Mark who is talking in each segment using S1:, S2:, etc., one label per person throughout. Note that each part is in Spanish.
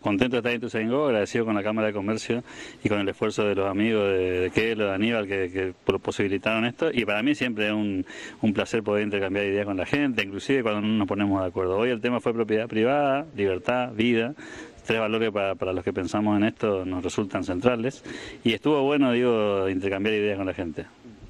S1: contento de estar en Ituzaingó, agradecido con la Cámara de Comercio y con el esfuerzo de los amigos de Kelo, de Aníbal, que posibilitaron esto. Y para mí siempre es un placer poder intercambiar ideas con la gente, inclusive cuando no nos ponemos de acuerdo. Hoy el tema fue propiedad privada, libertad, vida. Tres valores para los que pensamos en esto nos resultan centrales. Y estuvo bueno, digo, intercambiar ideas con la gente.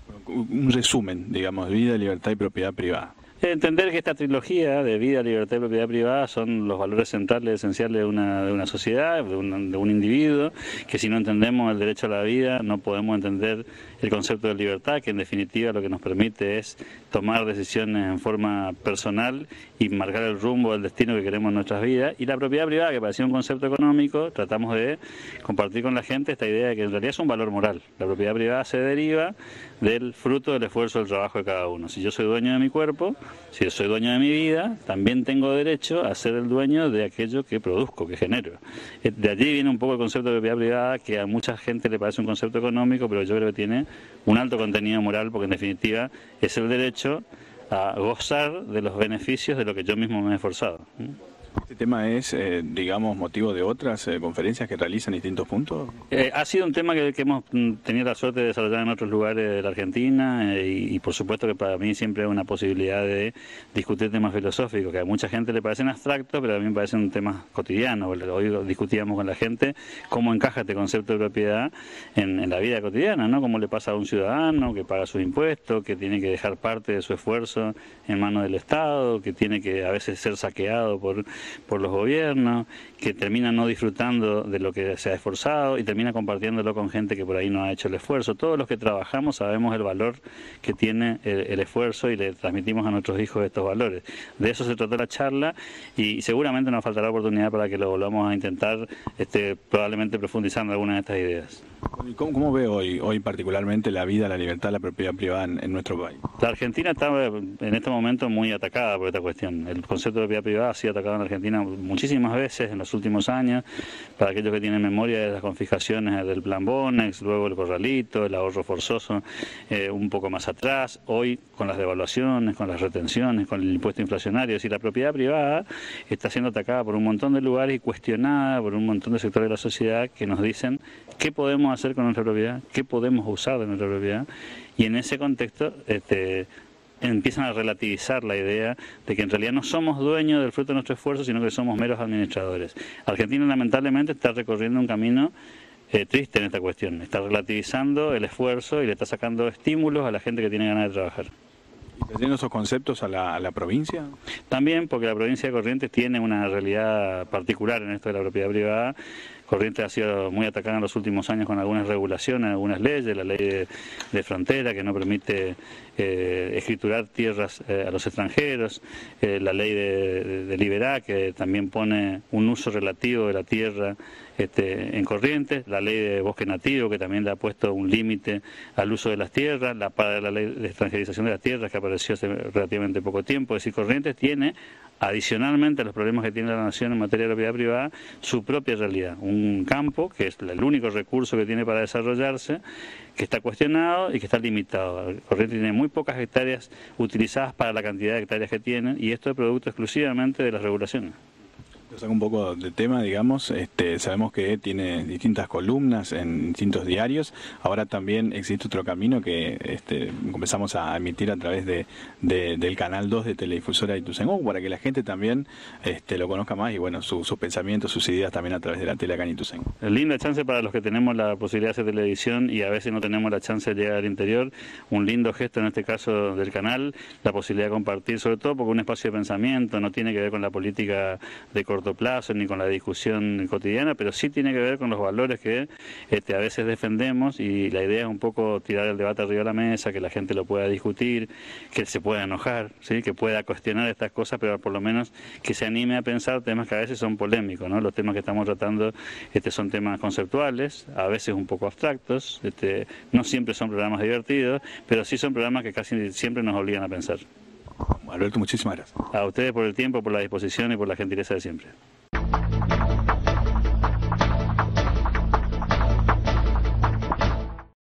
S2: Un resumen, digamos, vida, libertad y propiedad privada.
S1: Entender que esta trilogía de vida, libertad y propiedad privada son los valores centrales, esenciales de una sociedad, de un individuo, que si no entendemos el derecho a la vida no podemos entender el concepto de libertad, que en definitiva lo que nos permite es tomar decisiones en forma personal y marcar el rumbo, el destino que queremos en nuestras vidas. Y la propiedad privada, que parecía un concepto económico, tratamos de compartir con la gente esta idea de que en realidad es un valor moral. La propiedad privada se deriva del fruto del esfuerzo del trabajo de cada uno. Si yo soy dueño de mi cuerpo, si yo soy dueño de mi vida, también tengo derecho a ser el dueño de aquello que produzco, que genero. De allí viene un poco el concepto de propiedad privada, que a mucha gente le parece un concepto económico, pero yo creo que tiene un alto contenido moral, porque en definitiva es el derecho a gozar de los beneficios de lo que yo mismo me he esforzado.
S2: ¿Este tema es, digamos, motivo de otras conferencias que realizan en distintos puntos?
S1: Ha sido un tema que hemos tenido la suerte de desarrollar en otros lugares de la Argentina y por supuesto que para mí siempre es una posibilidad de discutir temas filosóficos, que a mucha gente le parecen abstractos, pero a mí me parecen temas cotidianos. Hoy discutíamos con la gente cómo encaja este concepto de propiedad en la vida cotidiana, ¿no? Cómo le pasa a un ciudadano que paga sus impuestos, que tiene que dejar parte de su esfuerzo en manos del Estado, que tiene que a veces ser saqueado por los gobiernos, que termina no disfrutando de lo que se ha esforzado y termina compartiéndolo con gente que por ahí no ha hecho el esfuerzo. Todos los que trabajamos sabemos el valor que tiene el esfuerzo y le transmitimos a nuestros hijos estos valores. De eso se trató la charla y seguramente nos faltará oportunidad para que lo volvamos a intentar, probablemente profundizando algunas de estas ideas.
S2: ¿Cómo ve hoy particularmente la vida, la libertad, la propiedad privada en nuestro país?
S1: La Argentina está en este momento muy atacada por esta cuestión. El concepto de propiedad privada ha sido atacado en Argentina muchísimas veces en los últimos años. Para aquellos que tienen memoria de las confiscaciones del Plan Bonex, luego el corralito, el ahorro forzoso, un poco más atrás. Hoy con las devaluaciones, con las retenciones, con el impuesto inflacionario. Es decir, la propiedad privada está siendo atacada por un montón de lugares y cuestionada por un montón de sectores de la sociedad que nos dicen qué podemos hacer con nuestra propiedad, qué podemos usar de nuestra propiedad, y en ese contexto empiezan a relativizar la idea de que en realidad no somos dueños del fruto de nuestro esfuerzo, sino que somos meros administradores. Argentina lamentablemente está recorriendo un camino triste en esta cuestión, está relativizando el esfuerzo y le está sacando estímulos a la gente que tiene ganas de trabajar.
S2: ¿Y trayendo esos conceptos a la provincia?
S1: También porque la provincia de Corrientes tiene una realidad particular en esto de la propiedad privada. Corrientes ha sido muy atacada en los últimos años con algunas regulaciones, algunas leyes, la ley de frontera que no permite escriturar tierras a los extranjeros, la ley de Liberá que también pone un uso relativo de la tierra en Corrientes, la ley de bosque nativo que también le ha puesto un límite al uso de las tierras, la ley de extranjerización de las tierras que apareció hace relativamente poco tiempo. Es decir, Corrientes tiene, adicionalmente a los problemas que tiene la nación en materia de propiedad privada, su propia realidad, un campo que es el único recurso que tiene para desarrollarse, que está cuestionado y que está limitado. Corrientes tiene muy pocas hectáreas utilizadas para la cantidad de hectáreas que tienen y esto es producto exclusivamente de las regulaciones.
S2: Lo saco un poco de tema, digamos, sabemos que tiene distintas columnas en distintos diarios, ahora también existe otro camino que comenzamos a emitir a través del canal 2 de Teledifusora Ituzaingó, para que la gente también lo conozca más y bueno, sus pensamientos, sus ideas también a través de la tele acá en Ituzaingó.
S1: Linda chance para los que tenemos la posibilidad de hacer televisión y a veces no tenemos la chance de llegar al interior, un lindo gesto en este caso del canal, la posibilidad de compartir, sobre todo porque un espacio de pensamiento no tiene que ver con la política de corto plazo ni con la discusión cotidiana, pero sí tiene que ver con los valores que a veces defendemos y la idea es un poco tirar el debate arriba de la mesa, que la gente lo pueda discutir, que se pueda enojar, ¿sí? Que pueda cuestionar estas cosas, pero por lo menos que se anime a pensar temas que a veces son polémicos, ¿no? Los temas que estamos tratando son temas conceptuales, a veces un poco abstractos, no siempre son programas divertidos, pero sí son programas que casi siempre nos obligan a pensar.
S2: Alberto, muchísimas gracias.
S1: A ustedes por el tiempo, por la disposición y por la gentileza de siempre.